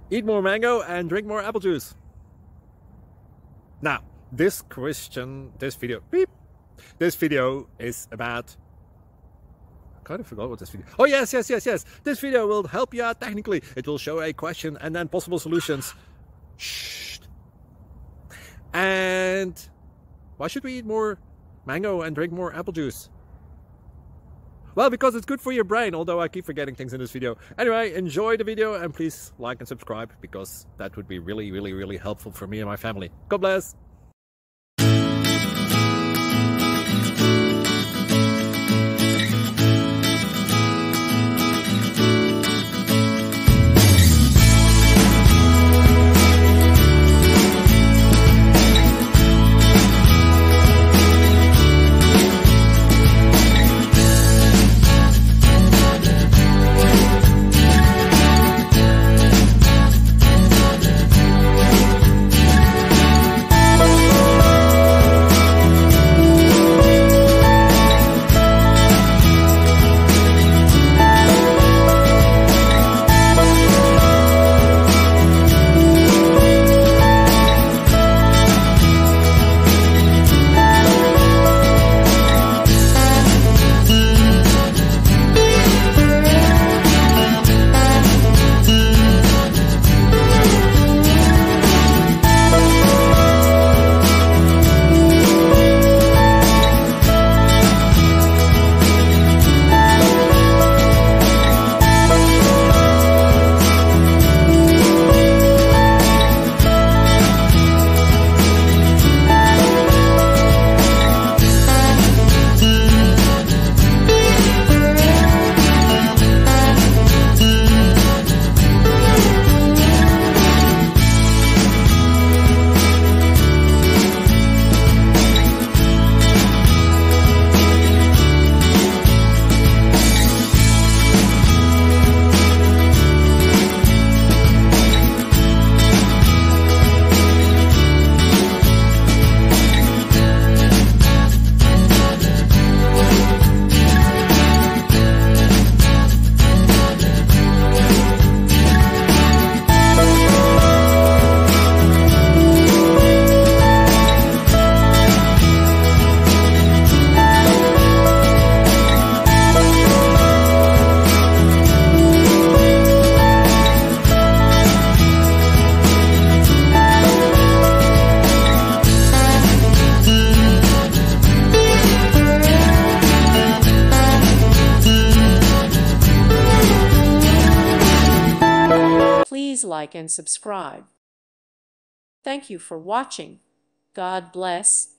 Eat more mango and drink more apple juice. Now, this video is about... I kind of forgot what this video... Oh, yes. This video will help you out technically. It will show a question and then possible solutions. Shh. And why should we eat more mango and drink more apple juice? Well, because it's good for your brain, although I keep forgetting things in this video. Anyway, enjoy the video and please like and subscribe, because that would be really helpful for me and my family. God bless! Please like and subscribe. Thank you for watching. God bless.